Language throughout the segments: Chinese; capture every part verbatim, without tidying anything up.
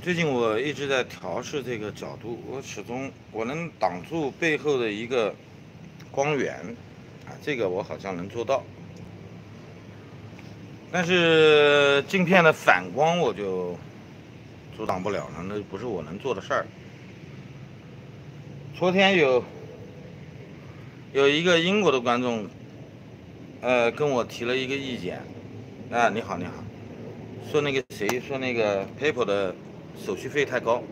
最近我一直在调试这个角度，我始终我能挡住背后的一个光源，啊，这个我好像能做到。但是镜片的反光我就阻挡不了了，那不是我能做的事儿。昨天有有一个英国的观众，呃，跟我提了一个意见，啊，你好，你好，说那个谁说那个 PayPal 的手续费太高。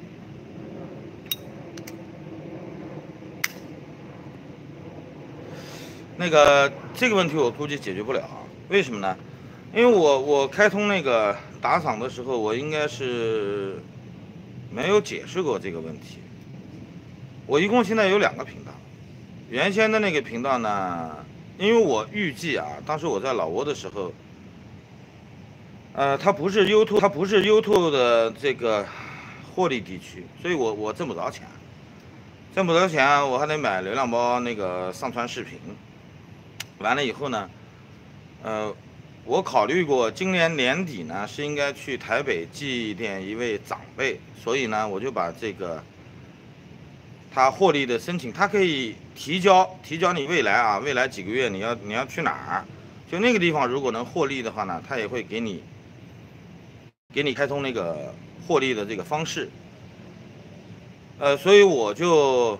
那个这个问题我估计解决不了，为什么呢？因为我我开通那个打赏的时候，我应该是没有解释过这个问题。我一共现在有两个频道，原先的那个频道呢，因为我预计啊，当时我在老挝的时候，呃，它不是 YouTube，它不是 YouTube 的这个获利地区，所以我我挣不着钱，挣不着钱，我还得买流量包那个上传视频。完了以后呢，呃，我考虑过今年年底呢是应该去台北祭奠一位长辈，所以呢我就把这个他获利的申请，他可以提交提交你未来啊，未来几个月你要你要去哪儿，就那个地方如果能获利的话呢，他也会给你给你开通那个获利的这个方式。呃，所以我就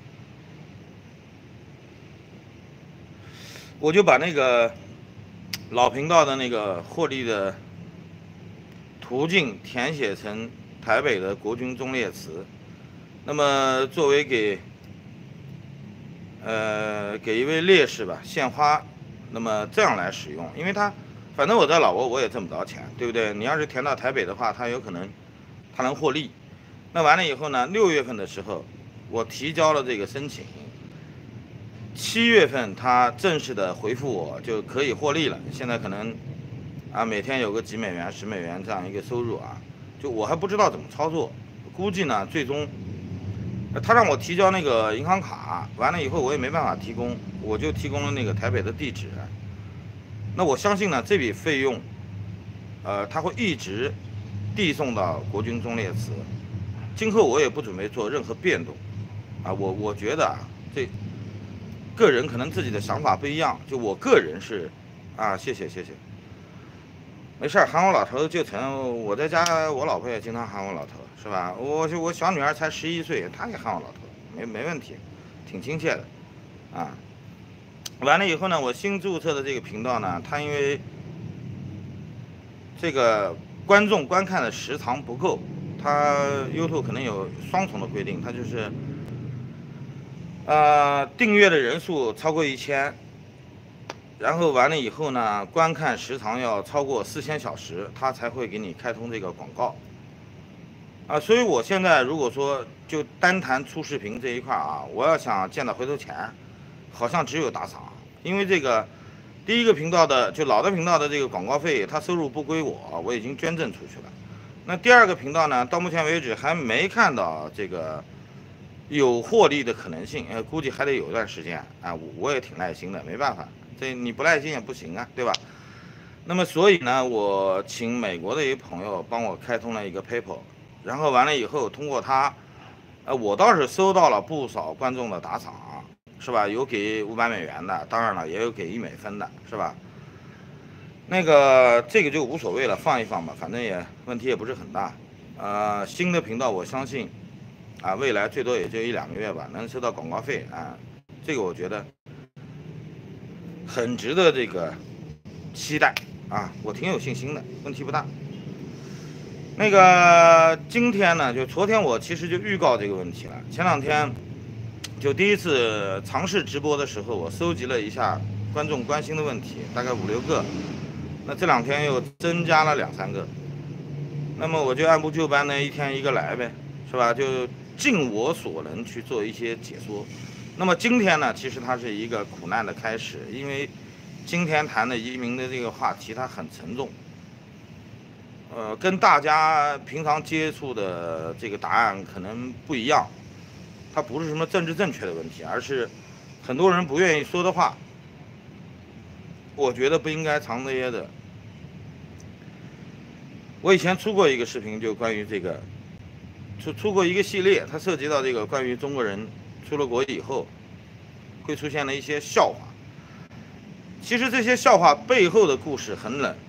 我就把那个老频道的那个获利的途径填写成台北的国军忠烈祠，那么作为给呃给一位烈士吧献花，那么这样来使用，因为他反正我在老挝我也挣不着钱，对不对？你要是填到台北的话，他有可能他能获利。那完了以后呢，六月份的时候我提交了这个申请。七月份他正式的回复我就可以获利了，现在可能啊每天有个几美元、十美元这样一个收入啊，就我还不知道怎么操作，估计呢最终他让我提交那个银行卡，完了以后我也没办法提供，我就提供了那个台北的地址。那我相信呢这笔费用，呃他会一直递送到国军忠烈祠，今后我也不准备做任何变动，啊我我觉得啊这。个人可能自己的想法不一样，就我个人是，啊，谢谢谢谢，没事儿，喊我老头就成。我在家，我老婆也经常喊我老头，是吧？我就我小女儿才十一岁，她也喊我老头，没没问题，挺亲切的，啊。完了以后呢，我新注册的这个频道呢，它因为这个观众观看的时长不够，它 YouTube 可能有双重的规定，它就是。呃，订阅的人数超过一千，然后完了以后呢，观看时长要超过四千小时，它才会给你开通这个广告。啊，所以我现在如果说就单谈出视频这一块啊，我要想见到回头钱，好像只有打赏，因为这个第一个频道的就老的频道的这个广告费，它收入不归我，我已经捐赠出去了。那第二个频道呢，到目前为止还没看到这个。有获利的可能性，呃，估计还得有一段时间啊。我我也挺耐心的，没办法，这你不耐心也不行啊，对吧？那么所以呢，我请美国的一个朋友帮我开通了一个 PayPal， 然后完了以后，通过他，呃，我倒是收到了不少观众的打赏，是吧？有给五百美元的，当然了，也有给一美分的，是吧？那个这个就无所谓了，放一放吧，反正也问题也不是很大。呃，新的频道我相信。啊，未来最多也就一两个月吧，能收到广告费啊，这个我觉得很值得这个期待啊，我挺有信心的，问题不大。那个今天呢，就昨天我其实就预告这个问题了，前两天就第一次尝试直播的时候，我搜集了一下观众关心的问题，大概五六个，那这两天又增加了两三个，那么我就按部就班的一天一个来呗，是吧？就尽我所能去做一些解说。那么今天呢，其实它是一个苦难的开始，因为今天谈的移民的这个话题它很沉重，呃，跟大家平常接触的这个答案可能不一样，它不是什么政治正确的问题，而是很多人不愿意说的话，我觉得不应该藏着掖着。 我以前出过一个视频，就关于这个，出出过一个系列，它涉及到这个关于中国人出了国以后会出现的一些笑话。其实这些笑话背后的故事很冷，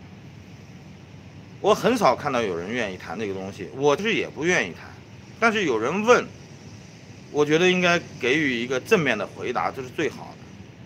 我很少看到有人愿意谈这个东西，我是也不愿意谈。但是有人问，我觉得应该给予一个正面的回答，这是最好的。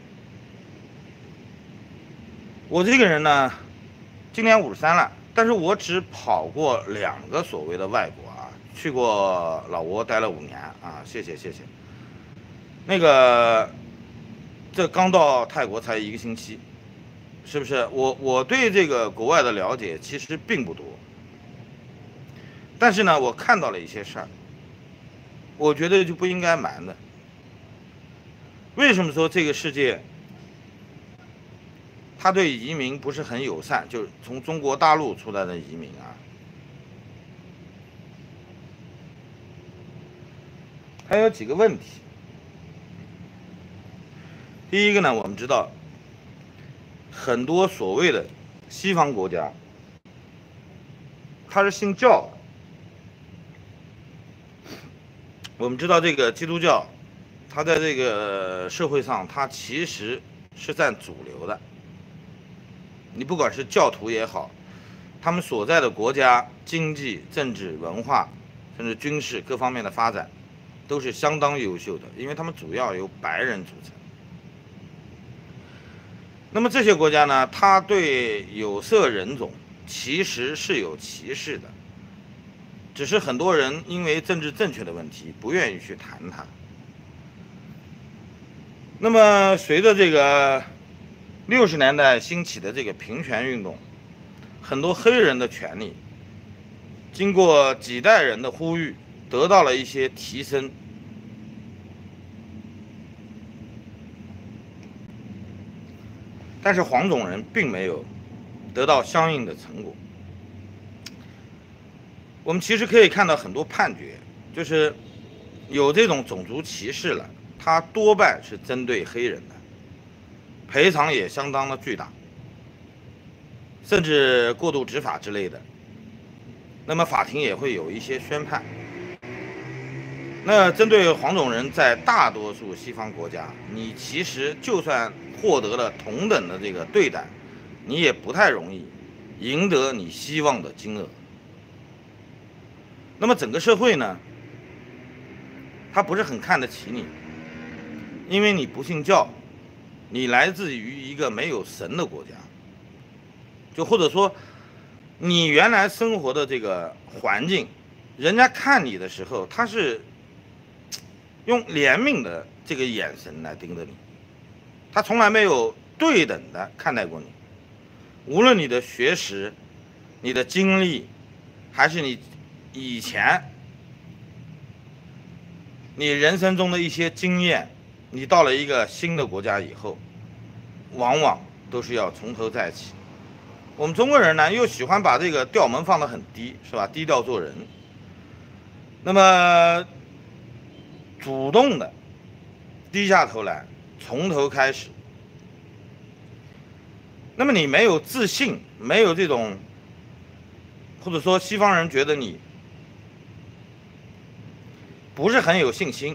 我这个人呢，今年五十三了，但是我只跑过两个所谓的外国啊，去过老挝待了五年啊，谢谢谢谢。那个，这刚到泰国才一个星期，是不是？我我对这个国外的了解其实并不多，但是呢，我看到了一些事儿，我觉得就不应该瞒的。为什么说这个世界？他对移民不是很友善，就是从中国大陆出来的移民啊。还有几个问题。第一个呢，我们知道很多所谓的西方国家，他是信教的。我们知道这个基督教，它在这个社会上，它其实是占主流的。你不管是教徒也好，他们所在的国家经济、政治、文化，甚至军事各方面的发展，都是相当优秀的，因为他们主要由白人组成。那么这些国家呢，它对有色人种其实是有歧视的，只是很多人因为政治正确的问题，不愿意去谈它。那么随着这个六十年代兴起的这个平权运动，很多黑人的权利经过几代人的呼吁，得到了一些提升。但是黄种人并没有得到相应的成果。我们其实可以看到很多判决，就是有这种种族歧视了，它多半是针对黑人的，赔偿也相当的巨大，甚至过度执法之类的。那么法庭也会有一些宣判。那针对黄种人，在大多数西方国家，你其实就算获得了同等的这个对待，你也不太容易赢得你希望的金额。那么整个社会呢，他不是很看得起你，因为你不信教，你来自于一个没有神的国家，就或者说你原来生活的这个环境，人家看你的时候，他是用怜悯的这个眼神来盯着你，他从来没有对等的看待过你。无论你的学识、你的经历，还是你以前你人生中的一些经验，你到了一个新的国家以后，往往都是要从头再起。我们中国人呢，又喜欢把这个调门放得很低，是吧？低调做人。那么主动的低下头来，从头开始。那么你没有自信，没有这种，或者说西方人觉得你不是很有信心，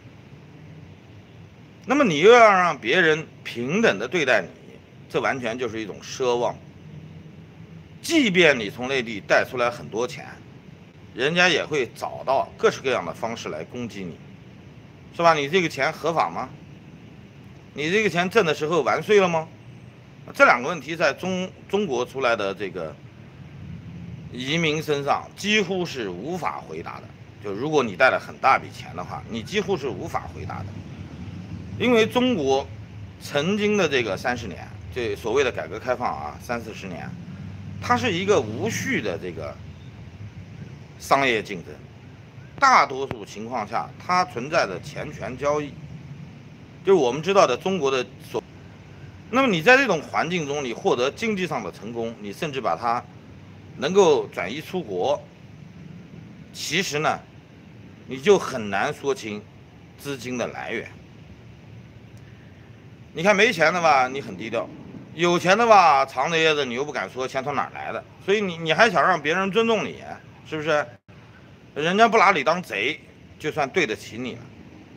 那么你又要让别人平等的对待你，这完全就是一种奢望。即便你从内地带出来很多钱，人家也会找到各式各样的方式来攻击你，是吧？你这个钱合法吗？你这个钱挣的时候完税了吗？这两个问题在中中国出来的这个移民身上几乎是无法回答的。就如果你带了很大笔钱的话，你几乎是无法回答的，因为中国曾经的这个三十年，这所谓的改革开放啊，三四十年，它是一个无序的这个商业竞争，大多数情况下它存在着钱权交易，就是我们知道的中国的所。那么你在这种环境中，你获得经济上的成功，你甚至把它能够转移出国，其实呢，你就很难说清资金的来源。你看没钱的吧，你很低调， 有钱的吧，藏着掖着，你又不敢说钱从哪儿来的，所以你你还想让别人尊重你，是不是？人家不拿你当贼，就算对得起你了。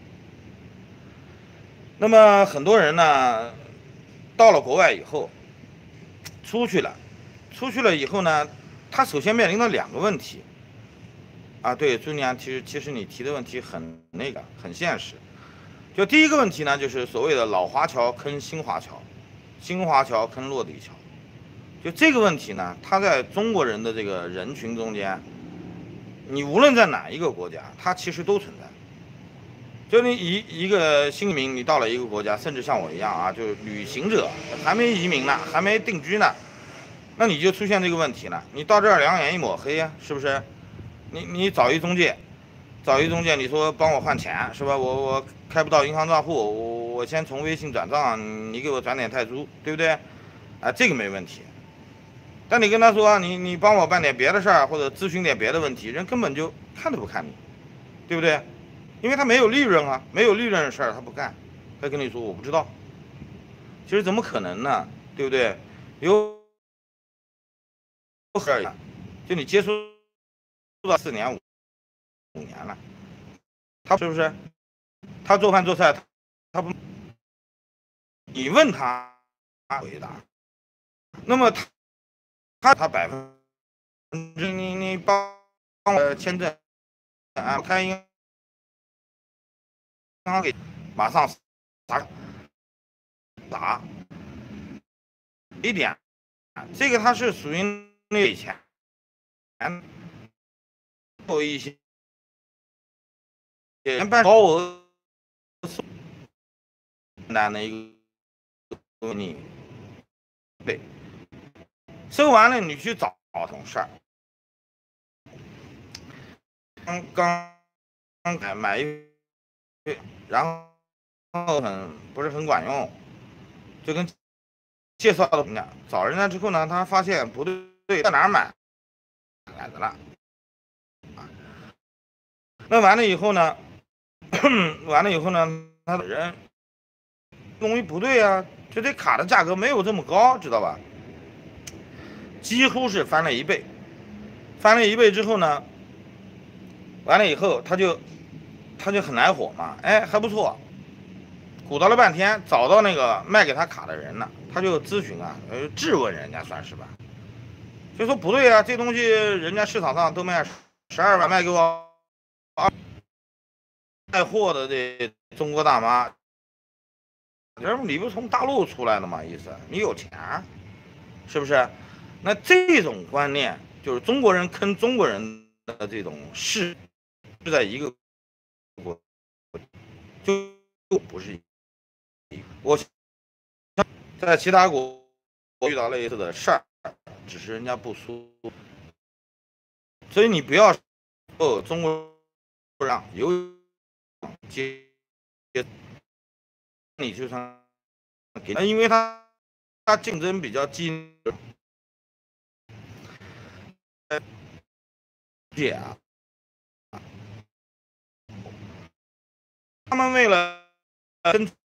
那么很多人呢，到了国外以后，出去了，出去了以后呢，他首先面临的两个问题。啊，对，朱年，其实其实你提的问题很那个，很现实。就第一个问题呢，就是所谓的老华侨坑新华侨，新华侨坑落地侨。就这个问题呢，它在中国人的这个人群中间，你无论在哪一个国家，它其实都存在。就你一一个新移民，你到了一个国家，甚至像我一样啊，就是旅行者，还没移民呢，还没定居呢，那你就出现这个问题了。你到这儿两眼一抹黑呀，是不是？你你找一中介，找一中介，你说帮我换钱是吧？我我开不到银行账户，我我先从微信转账，你给我转点泰铢，对不对？啊，这个没问题。但你跟他说你你帮我办点别的事儿，或者咨询点别的问题，人根本就看都不看你，对不对？因为他没有利润啊，没有利润的事儿他不干，他跟你说我不知道。其实怎么可能呢？对不对？有事儿，就你接触到四年五五年了，他是不是？他做饭做菜，他不，你问他，他回答。那么他他他百分之你你帮我签证啊，开银行给马上打打一点，这个他是属于那钱，有一些连办高额难的一个你对。收完了，你去找这种事儿。刚刚刚买一，然后很不是很管用，就跟介绍的人家找人家之后呢，他发现不对，在哪儿买来的了。那完了以后呢，完了以后呢，他的人东西不对啊，就这卡的价格没有这么高，知道吧？几乎是翻了一倍，翻了一倍之后呢，完了以后他就他就很来火嘛，哎还不错，鼓捣了半天找到那个卖给他卡的人了，他就咨询啊，呃质问人家算是吧，就说不对啊，这东西人家市场上都卖十二万卖给我，带货的这中国大妈，你不是从大陆出来的吗？意思你有钱，是不是？那这种观念就是中国人坑中国人的这种事，是在一个国，就就不是一个。我在其他国遇到类似的事儿，只是人家不说，所以你不要说中国人有接，你就算给，因为他他竞争比较激烈。姐啊，他们为了生存，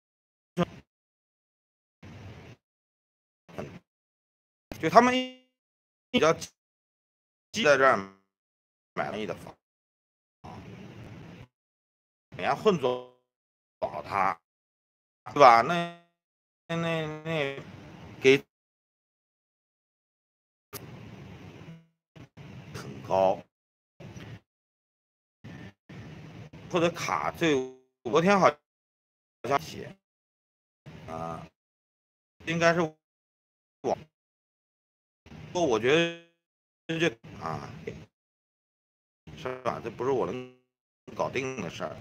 就他们比较在这儿买了一的房，人家混走保他，对吧？那那那那给很高，或者卡这昨天好像写啊，应该是我，我觉得这啊是吧？这不是我能搞定的事儿。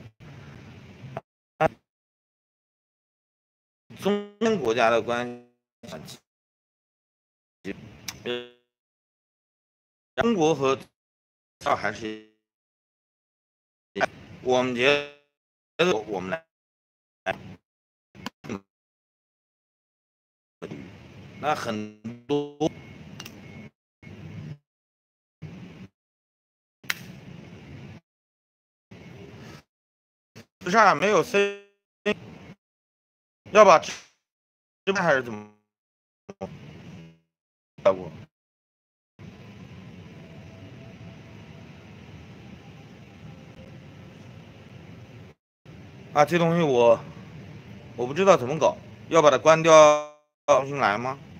中间国家的关系，中国和还是我们觉得我们来，那很多事儿没有声，要把直播还是怎么？ 过。啊，这东西我我不知道怎么搞，要把它关掉，重新来吗？